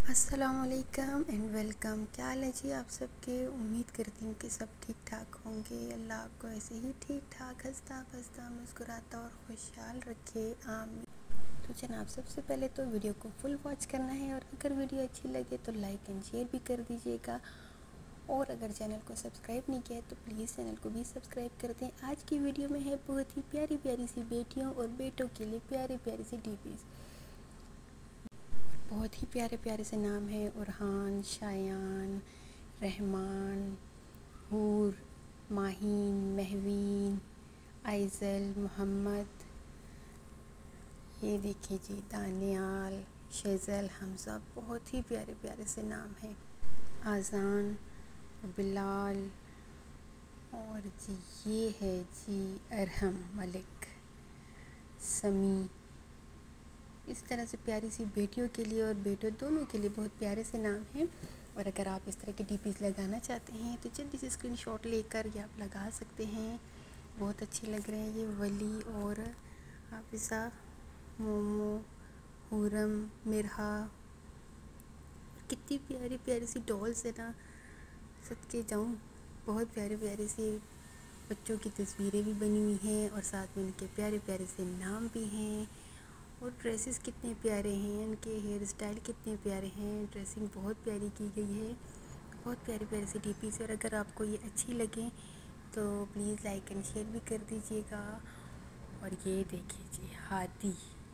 अस्सलामुअलैकुम and welcome. क्या हाल है जी आप सबके। उम्मीद करती हूँ कि सब ठीक ठाक होंगे। अल्लाह आपको ऐसे ही ठीक ठाक हंसता बसता मुस्कुराता और खुशहाल रखे, आमीन। तो जनाब, सबसे पहले तो वीडियो को फुल वॉच करना है और अगर वीडियो अच्छी लगे तो लाइक एंड शेयर भी कर दीजिएगा। और अगर चैनल को सब्सक्राइब नहीं किया है तो प्लीज़ चैनल को भी सब्सक्राइब कर दें। आज की वीडियो में है बहुत ही प्यारी प्यारी सी बेटियों और बेटों के लिए प्यारी प्यारी सी डीपीज़। बहुत ही प्यारे प्यारे से नाम हैं: उरहान, शायान, रहमान, हूर, माहीन, महवीन, आइज़ल, मोहम्मद। ये देखिए जी, दानियाल, शेज़ल, हमज़ा। बहुत ही प्यारे प्यारे से नाम हैं। आज़ान, बिलाल, और जी ये है जी अरहम, मलिक, समी। इस तरह से प्यारी सी बेटियों के लिए और बेटों दोनों के लिए बहुत प्यारे से नाम हैं। और अगर आप इस तरह के डीपीज़ लगाना चाहते हैं तो जल्दी से स्क्रीनशॉट लेकर ये आप लगा सकते हैं। बहुत अच्छे लग रहे हैं ये। वली और हाफिज़ा, मोमो, हुरम, मिरहा। कितनी प्यारी प्यारी सी डॉल्स है ना, सदके जाऊँ। बहुत प्यारे प्यारे से बच्चों की तस्वीरें भी बनी हुई हैं और साथ में उनके प्यारे प्यारे से नाम भी हैं। और ड्रेसेस कितने प्यारे हैं, उनके हेयर स्टाइल कितने प्यारे हैं। ड्रेसिंग बहुत प्यारी की गई है। बहुत प्यारे प्यारे से डीपी से। और अगर आपको ये अच्छी लगे तो प्लीज़ लाइक एंड शेयर भी कर दीजिएगा। और ये देखिए जी, हादी।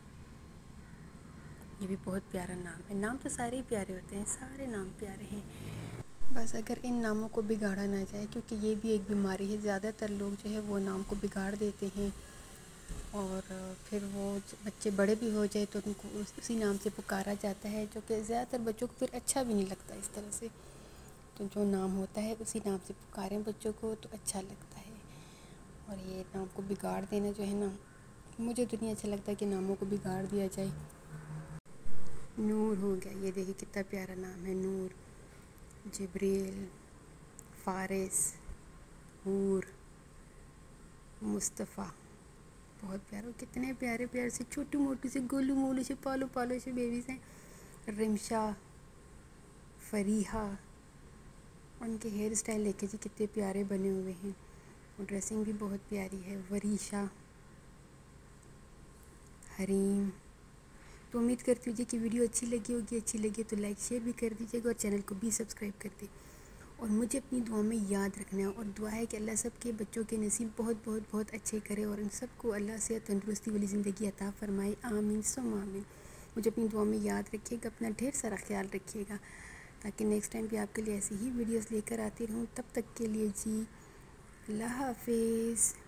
ये भी बहुत प्यारा नाम है। नाम तो सारे ही प्यारे होते हैं, सारे नाम प्यारे हैं। बस अगर इन नामों को बिगाड़ा ना जाए, क्योंकि ये भी एक बीमारी है। ज़्यादातर लोग जो है वो नाम को बिगाड़ देते हैं और फिर वो बच्चे बड़े भी हो जाए तो उनको उसी नाम से पुकारा जाता है, जो कि ज़्यादातर बच्चों को फिर अच्छा भी नहीं लगता इस तरह से। तो जो नाम होता है उसी नाम से पुकारें बच्चों को तो अच्छा लगता है। और ये नाम को बिगाड़ देना जो है ना, मुझे तो नहीं अच्छा लगता कि नामों को बिगाड़ दिया जाए। नूर हो गया, ये देखिए कितना प्यारा नाम है। नूर, जिब्रील, फ़ारिस, हूर, मुस्तफ़ा। बहुत प्यारे। कितने प्यारे प्यारे से छोटी मोटी से गोलू मोलू से पालो पालो से बेबीज़ हैं। रिमशा, फरीहा। उनके हेयर स्टाइल देखे जी कितने प्यारे बने हुए हैं। और ड्रेसिंग भी बहुत प्यारी है। वरीशा, हरीम। तो उम्मीद करती हूँ जी कि वीडियो अच्छी लगी होगी। अच्छी लगी तो लाइक शेयर भी कर दीजिएगा और चैनल को भी सब्सक्राइब कर दें। और मुझे अपनी दुआ में याद रखना है। और दुआ है कि अल्लाह सबके बच्चों के नसीब बहुत बहुत बहुत अच्छे करे और इन सबको अल्लाह से तंदुरुस्ती वाली ज़िंदगी अता फ़रमाए, आमीन सुम आमीन। मुझे अपनी दुआ में याद रखिएगा। अपना ढेर सारा ख्याल रखिएगा ताकि नेक्स्ट टाइम भी आपके लिए ऐसी ही वीडियोस लेकर आती रहूँ। तब तक के लिए जी अल्लाह हाफिज़।